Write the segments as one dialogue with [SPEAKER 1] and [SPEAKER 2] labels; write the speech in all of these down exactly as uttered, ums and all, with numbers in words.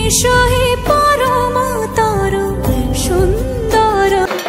[SPEAKER 1] এসো হে পরমতর সুন্দর।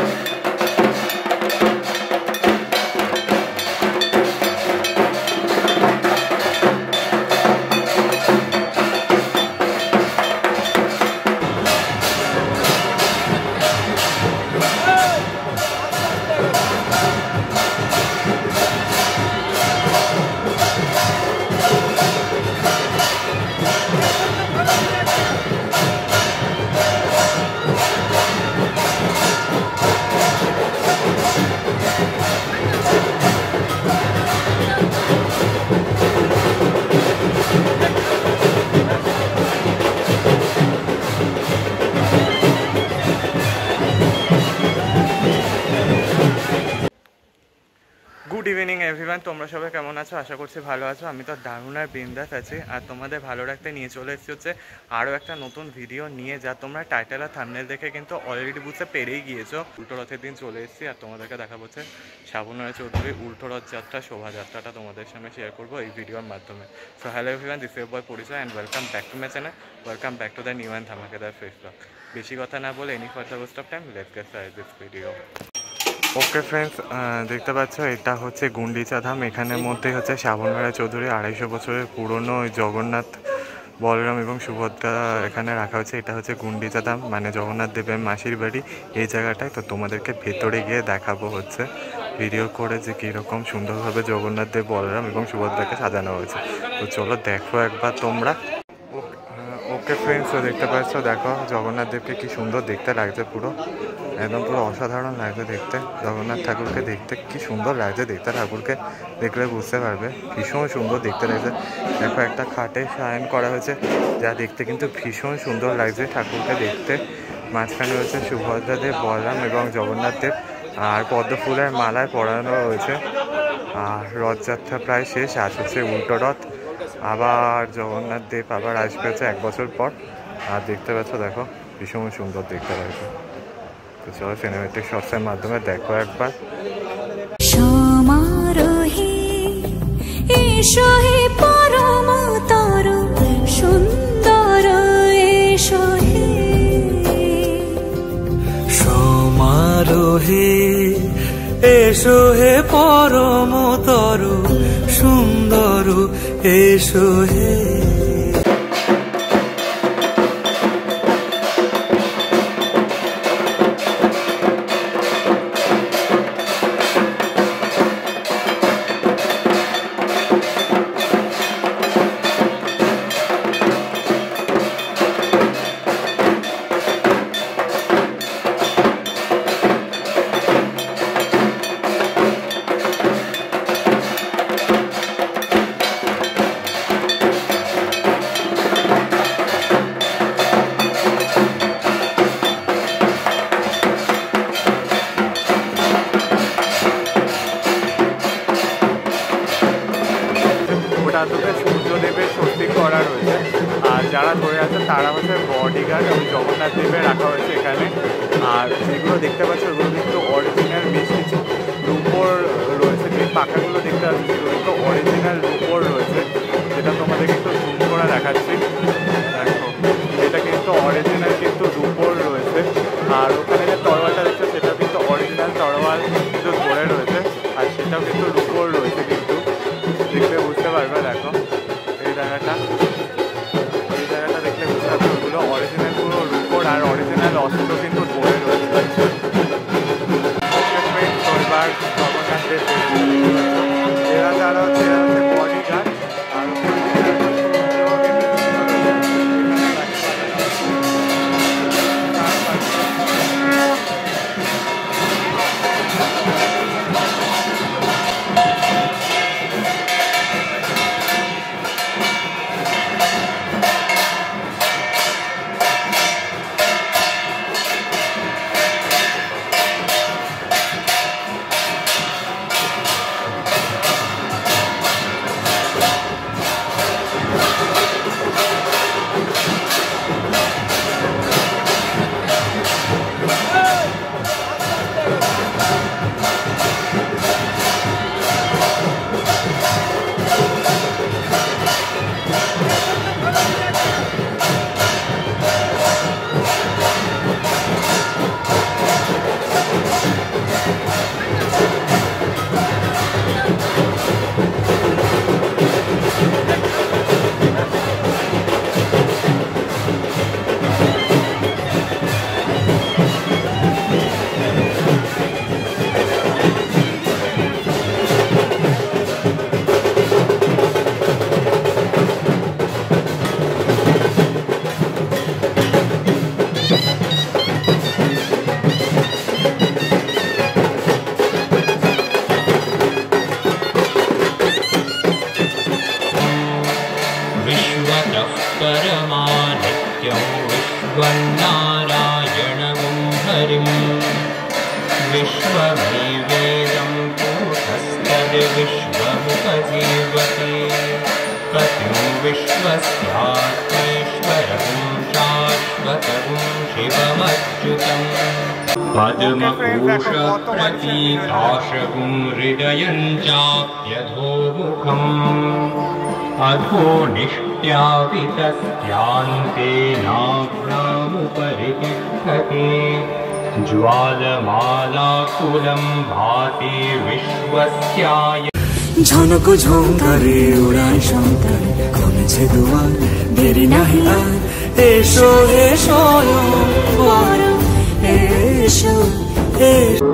[SPEAKER 2] Good evening everyone, তোমরা সবাই কেমন আছো? আশা করছি ভালো আছো। আমি তো দারুণ আর বিন্দাস আছি, আর তোমাদের ভালো রাখতে নিয়ে চলে এসেছি হচ্ছে আরও একটা নতুন ভিডিও নিয়ে, যা তোমরা টাইটেল আর থাম্বনেল দেখে কিন্তু অলরেডি বুঝতে পেরেই গিয়েছো। উল্টো রথের দিন চলে এসেছি আর তোমাদেরকে দেখাবো হচ্ছে শ্রাবণ রায় চৌধুরীর উল্টো রথযাত্রা শোভাযাত্রাটা তোমাদের সামনে শেয়ার করবো এই ভিডিওর মাধ্যমে। So hello everyone, this is বয় পরিচয় and welcome back to my channel, welcome back to the new and ধামাকেদার ফেস ব্লগ। বেশি কথা না বলে any further waste of time, let's get started this video. Okay friends, দেখতে পাচ্ছ এটা হচ্ছে গুন্ডিচা ধাম। এখানের মধ্যেই হচ্ছে শ্রাবণ রায় চৌধুরী আড়াইশো বছরের পুরনো ওই জগন্নাথ, বলরাম এবং সুভদ্রা এখানে রাখা হচ্ছে। এটা হচ্ছে গুন্ডিচা ধাম, মানে জগন্নাথ দেবের মাসির বাড়ি এই জায়গাটায়। তো তোমাদেরকে ভেতরে গিয়ে দেখাবো হচ্ছে ভিডিও করে যে কীরকম সুন্দরভাবে জগন্নাথ দেব, বলরাম এবং সুভদ্রাকে সাজানো হয়েছে। তো চলো দেখো একবার তোমরা। ওকে ফ্রেন্ডস, দেখতে পাচ্ছ, দেখো জগন্নাথ দেবকে কি সুন্দর দেখতে লাগছে, পুরো একদম পুরো অসাধারণ লাগছে দেখতে। জগন্নাথ ঠাকুরকে দেখতে কি সুন্দর লাগছে, দেখতে ঠাকুরকে দেখলে বুঝতে পারবে ভীষণ সুন্দর দেখতে লাগছে। দেখো একটা খাটে শয়ন করা হয়েছে, যা দেখতে কিন্তু ভীষণ সুন্দর লাগছে ঠাকুরকে দেখতে। মাঝখানে রয়েছে সুভদ্রা দেব, বলরাম এবং জগন্নাথ দেব, আর পদ্ম ফুলের মালায় পরানো রয়েছে। আর রথযাত্রা প্রায় শেষ, আজ হচ্ছে উল্টো রথ। আবার জগন্নাথ দেব আবার আসবে হচ্ছে এক বছর পর। আর দেখতে পাচ্ছ, দেখো ভীষণ সুন্দর দেখতে লাগছে। তো চলো সিনেমেটিক শর্টসের মাধ্যমে দেখো একবার।
[SPEAKER 1] সমারোহে এসো হে পরমতর সুন্দর, এসো হে
[SPEAKER 3] সমারোহে এসো হে পরমতর সুন্দর, এসো হে।
[SPEAKER 2] সূর্যদেবের সত্যি করা রয়েছে, আর যারা ধরে আছে তারা হচ্ছে বডিগার্ড এবং জগন্নাথ দেবের রাখা হয়েছে এখানে। আর যেগুলো দেখতে পাচ্ছ ওগুলো কিন্তু অরিজিনাল, বেশ কিছু রূপোর রয়েছে। যে পাখাগুলো দেখতে পাচ্ছি সেগুলো কিন্তু অরিজিনাল রূপোর রয়েছে, যেটা তোমাদের কিন্তু জুম করে দেখাচ্ছি। দেখো এটা কিন্তু অরিজিনাল কিন্তু রূপোর রয়েছে। আর ওখানে যে তরোয়ালটা দেখছো সেটা কিন্তু অরিজিনাল তরোয়াল কিন্তু ধরে রয়েছে, আর সেটাও কিন্তু রূপোর রয়েছে। কিন্তু দেখলে বুঝতে পারবে, দেখো এই জায়গাটা, এই জায়গাটা দেখলে বুঝতে পারবে ওগুলো অরিজিনাল পুরো রূপোর, আর অরিজিনাল অস্ত্র কিন্তু ধরে রয়েছে। এবার জগন্নাথ দেব এরা যারা হচ্ছে এরা হচ্ছে বডিগার্ড, আর
[SPEAKER 4] ईश्वरः परमा नित्यं विश्वन्नारायणं हरिम् विश्वमेवेदं पुरुषस्तद्विश्वमुपजीवते कथं विश्वस्यात्मेश्वरं शाश्वतं शिवमच्युतम् पद्मभूषप्रतीकाशगुं हृदयं चाप्यधोमुखम् अधो निष्ट्यापि तस्यान्ते नाभ्यामुपरि तिष्ठति ज्वालमालाकुलं भाति विश्वस्याय
[SPEAKER 3] ঝনক ঝঙ্কারে উড়ায় শঙ্কর কমেছে দুয়ার দেরি নাহি আর এসো এসো বড় এসো এসো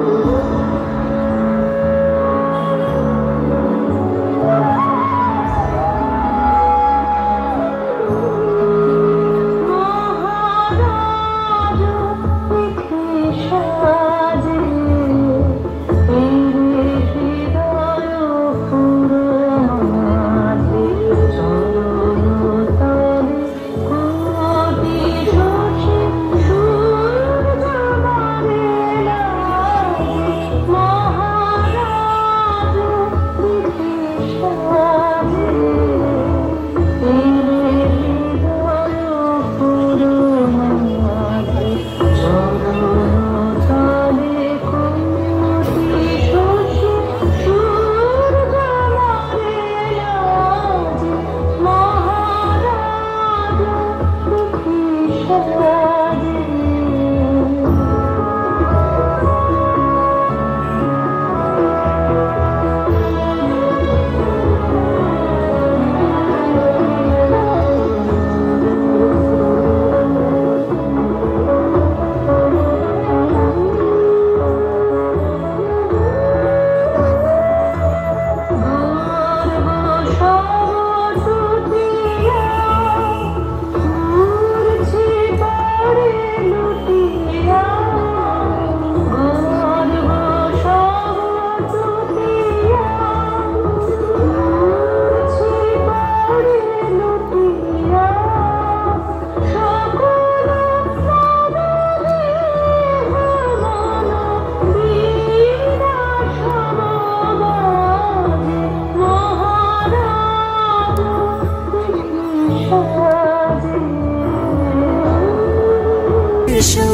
[SPEAKER 3] এসো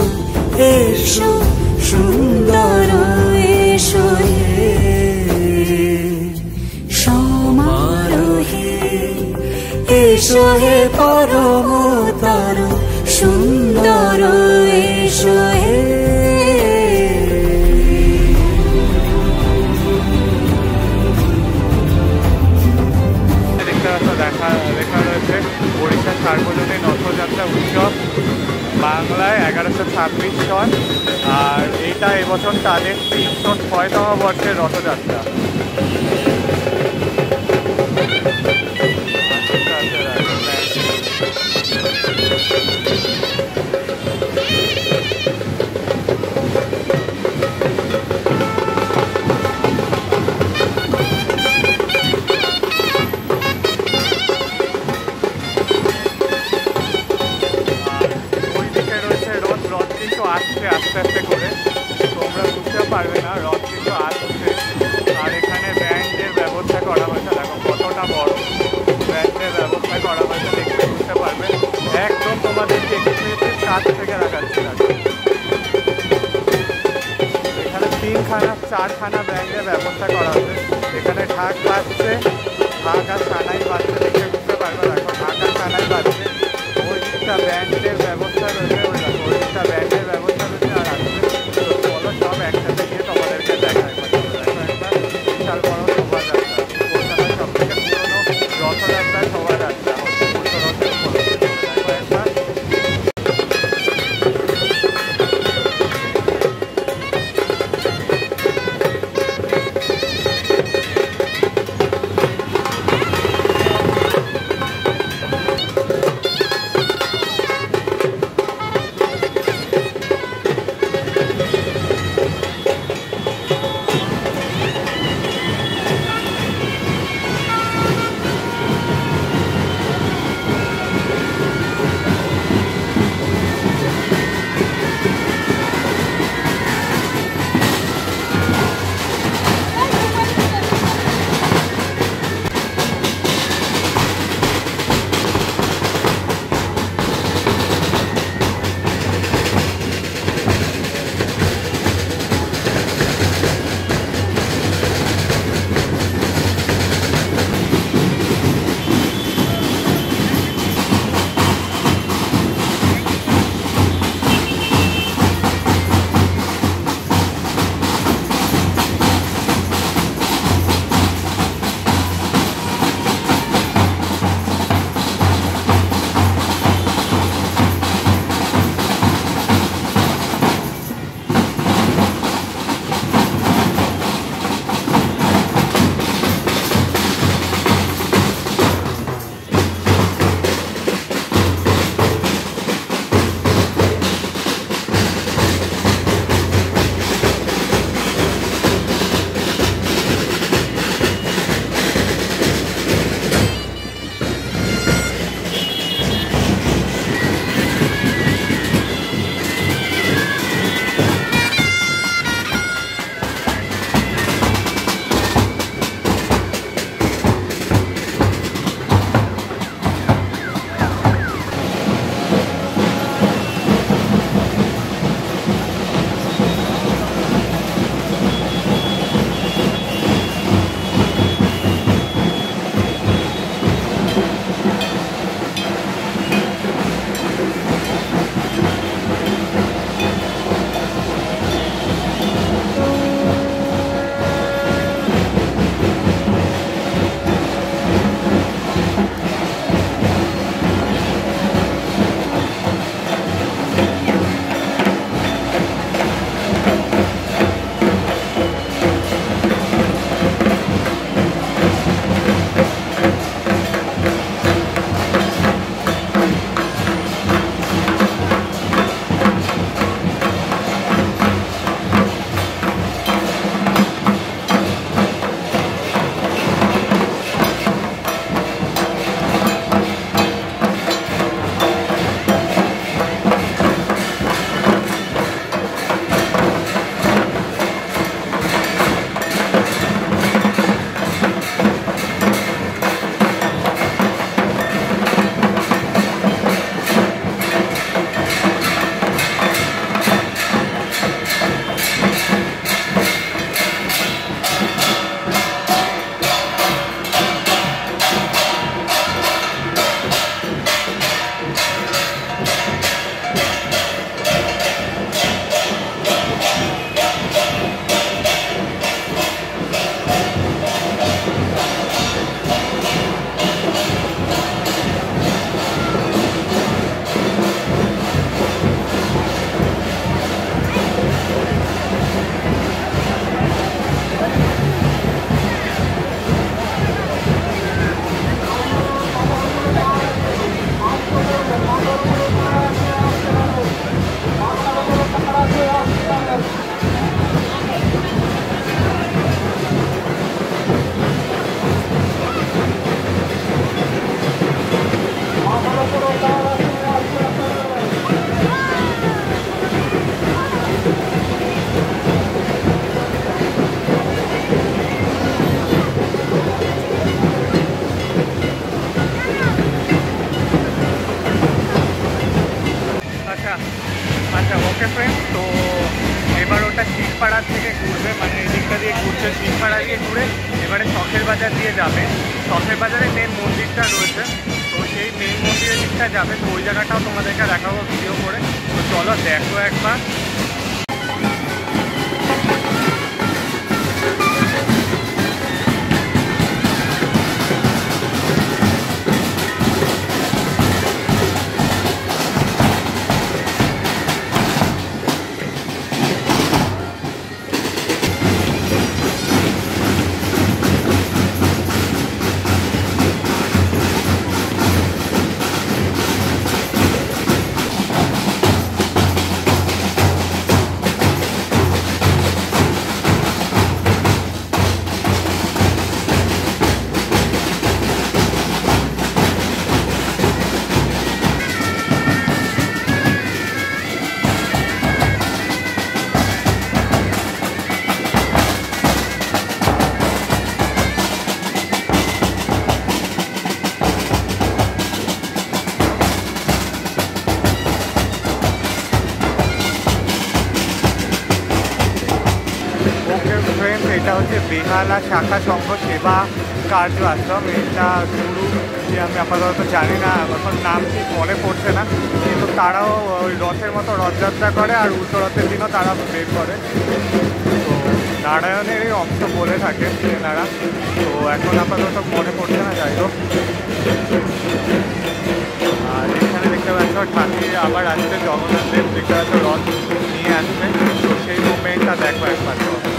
[SPEAKER 3] এসো সুন্দর এসো হে সমারোহে এসো হে পরমতর সুন্দর এসো হে
[SPEAKER 2] দেখা লেখা রয়েছে ওড়িশা সার্বজনীন রথযাত্রা উৎসব বাংলায় এগারোশো ছাব্বিশ সন আর এটা এবছর তাদের তিনশো ছয়তম বর্ষের রথযাত্রা। আসছে আস্তে আস্তে করে তোমরা বুঝতে পারবে না, রথ কিন্তু আসছে। আর এখানে ব্যান্ডের ব্যবস্থা করা হয়েছে, দেখো কতটা বড় ব্যান্ডের ব্যবস্থা করা হয়েছে, দেখতে বুঝতে পারবে। একদম তোমাদেরকে এক্সপ্রেসের কাছ থেকে রাখাচ্ছি। এখানে তিনখানা চারখানা ব্যান্ডের ব্যবস্থা করা হয়েছে। এখানে ঢাক বাজছে, ঢাক আর সানাই বাজছে, দেখতে বুঝতে পারবে। দেখো ঢাক আর সানাই বাজছে, ওই দিকটা ব্যান্ডের ব্যবস্থা রয়েছে, ওই দেখো ওই দিকটা ব্যান্ডের ব্যবস্থা রয়েছে। আর আসবে তো বলো সব একসাথে গিয়ে তোমাদেরকে দেখায়। একবার বিশাল বড় শোভাযাত্রা, কলকাতার সব থেকে পুরোনো রথযাত্রায় শোভাযাত্রা হচ্ছে পুষ্করথের উপলক্ষে। দেখো একবার ওকে ফ্রেন্ডস, তো এবার ওটা শিখপাড়ার থেকে ঘুরবে, মানে এদিকটা দিয়ে ঘুরছে, শিখপাড়া দিয়ে ঘুরে এবারে শখের বাজার দিয়ে যাবে। শখের বাজারে মেন মন্দিরটা রয়েছে, তো সেই মেন মন্দিরের দিকটা যাবে, তো ওই জায়গাটাও তোমাদেরকে দেখাবো ভিডিও করে। তো চলো দেখো একবার। এটা হচ্ছে বেহালা শাখা সংঘ সেবা কার্য আশ্রম। এটা গুরু যে আমি আপাতত জানি না, এখন নাম ঠিক মনে পড়ছে না, কিন্তু তারাও ওই রথের মতো রথযাত্রা করে আর উল্টো রথের দিনও তারা বের করে। তো নারায়ণেরই অংশ বলে থাকে এনারা, তো এখন আপাতত মনে পড়ছে না, যাই হোক। আর এখানে দেখতে পাচ্ছ ঠাকুর আবার আসছে, জগন্নাথ দেব দেখতে পাচ্ছ রথ নিয়ে আসছে, তো সেই মুভমেন্টটা দেখো একবার।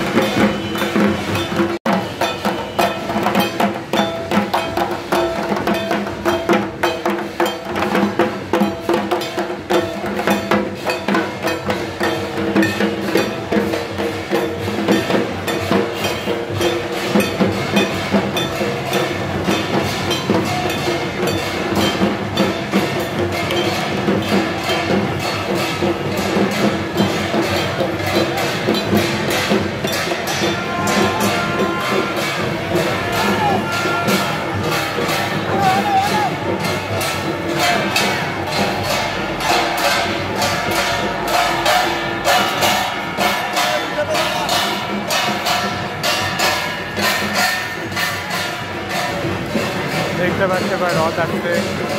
[SPEAKER 2] দেখতে পাচ্ছে বা রথ আসছে।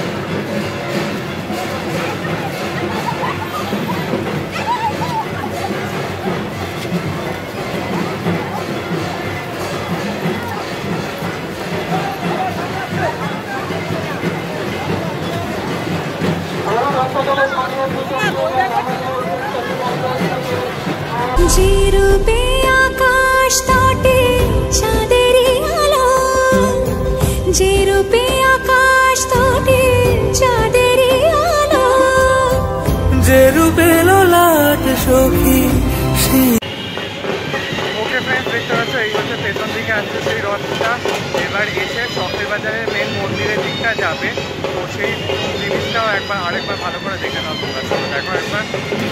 [SPEAKER 1] যে রূপে আকাশ তটে চাঁদেরই আলো, যে রূপে আকাশ তটে চাঁদেরই আলো,
[SPEAKER 3] যে রূপে লোলাট সখী।
[SPEAKER 2] ওকে ফ্রেন্ডস, দেখতে পাচ্ছ এই হচ্ছে পেছন দিকে আসছে সেই রথটা। এবার এসে শখের বাজারের মেন মন্দিরের দিকটা যাবে, তো সেই জিনিসটাও একবার আরেকবার ভালো করে দেখে নাও তোমরা। চলো দেখো একবার।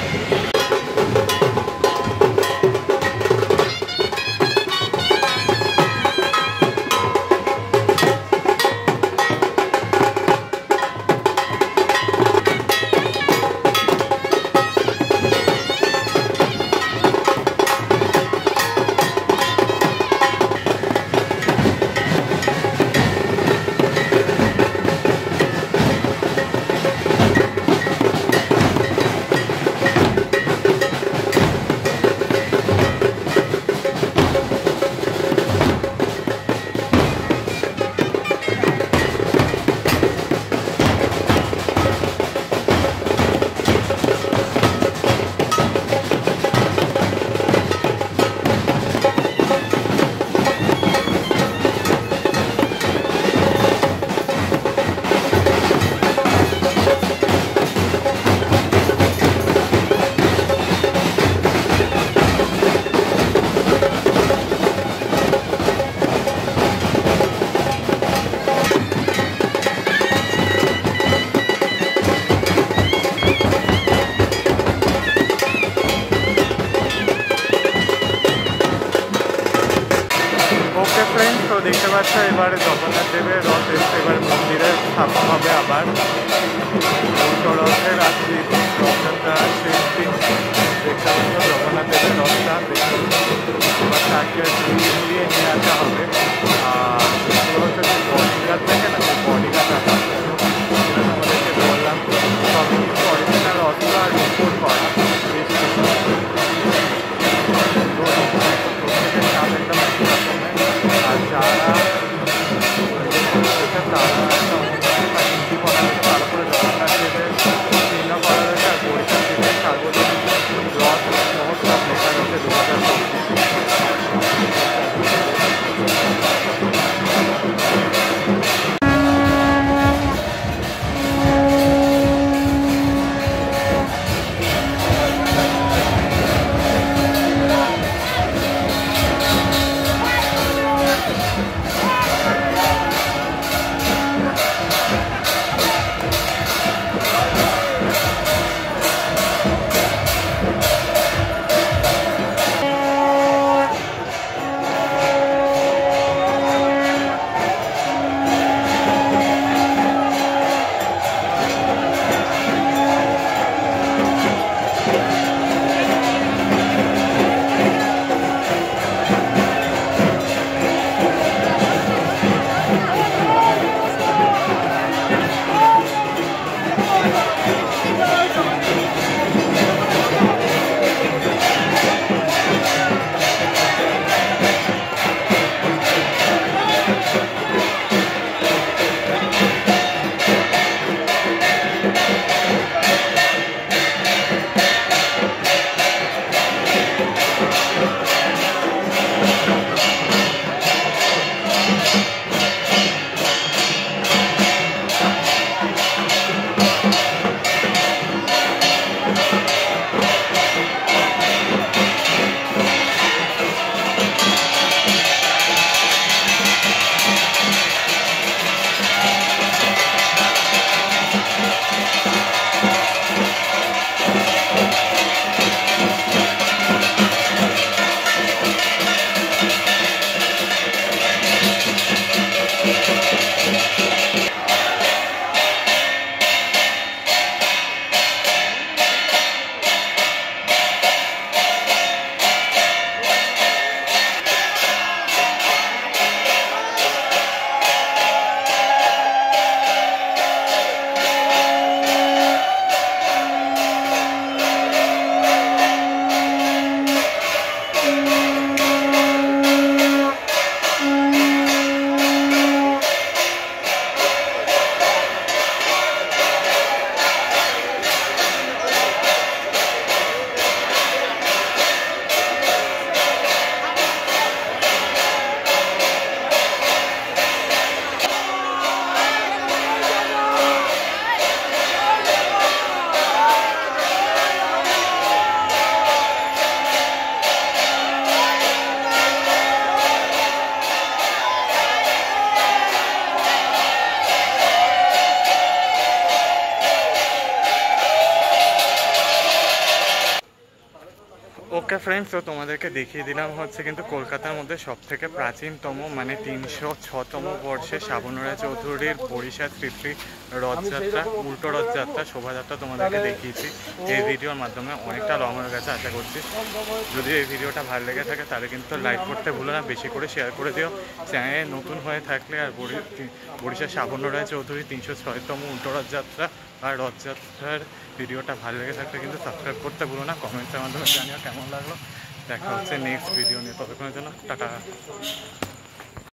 [SPEAKER 2] দেখতে পাচ্ছ এবারে জগন্নাথ দেবের রথ এসে এবার মন্দিরে স্থাপন হবে আবার। রথের রাত্রি রথযাত্রা শেষ দিন। তাকে ঘুরিয়ে ঘুরিয়ে নিয়ে আসা হবে। আর এগুলো হচ্ছে যে বডিগার্ড থাকে না, সেই বডিগার্ড আসা আমাদেরকে বললাম সবই কিন্তু অরিজিনাল অস্ত্র আর রিপোর্ট করা আর যারা তারা একটা অনুষ্ঠান বা হিন্দি করা হয়েছে তার উপরে জগন্নাথদেবের চিহ্ন করা হয়েছে আর পরীক্ষা থেকে সার্বজনীন রথ মহোৎসব লেখা রয়েছে দু হাজার চব্বিশ। ওকে ফ্রেন্ডস, তো তোমাদেরকে দেখিয়ে দিলাম হচ্ছে কিন্তু কলকাতার মধ্যে সব থেকে প্রাচীনতম মানে তিনশো ছতম বর্ষে শাবনুরা চৌধুরীর বরিশা তৃপ্তি রথযাত্রা, উল্টো রথযাত্রা, শোভাযাত্রা তোমাদেরকে দেখিয়েছি এই ভিডিওর মাধ্যমে। অনেকটা লং হয়ে গেছে, আশা করছি যদি এই ভিডিওটা ভালো লেগে থাকে তাহলে কিন্তু লাইক করতে ভুলো না, বেশি করে শেয়ার করে দিও। চ্যানেলে নতুন হয়ে থাকলে আর বরিশা শাবনুরা চৌধুরী তিনশো ছয়তম উল্টো রথযাত্রা আর রথযাত্রার ভিডিওটা ভালো লেগে থাকলে কিন্তু সাবস্ক্রাইব করতে ভুলো না। কমেন্টসের মাধ্যমে জানিও কেমন লাগলো। দেখা হচ্ছে নেক্সট ভিডিও নিয়ে, ততক্ষণের জন্য টাটা।